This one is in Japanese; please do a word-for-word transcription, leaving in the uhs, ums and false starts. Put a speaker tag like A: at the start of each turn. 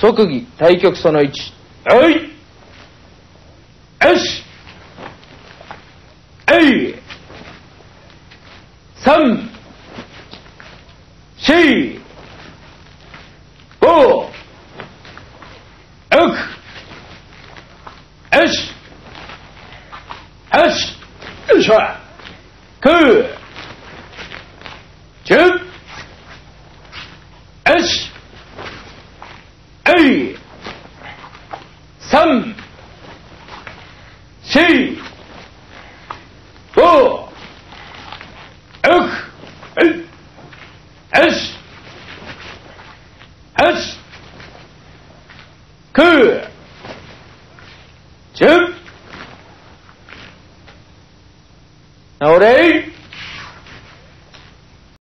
A: 即技対局そのいち。はい。よし。えい。三。四。五。六。よし。よし。よいしょ。九。十。よし。えい。三。四。五。六。よし。よし。九。十。直れ。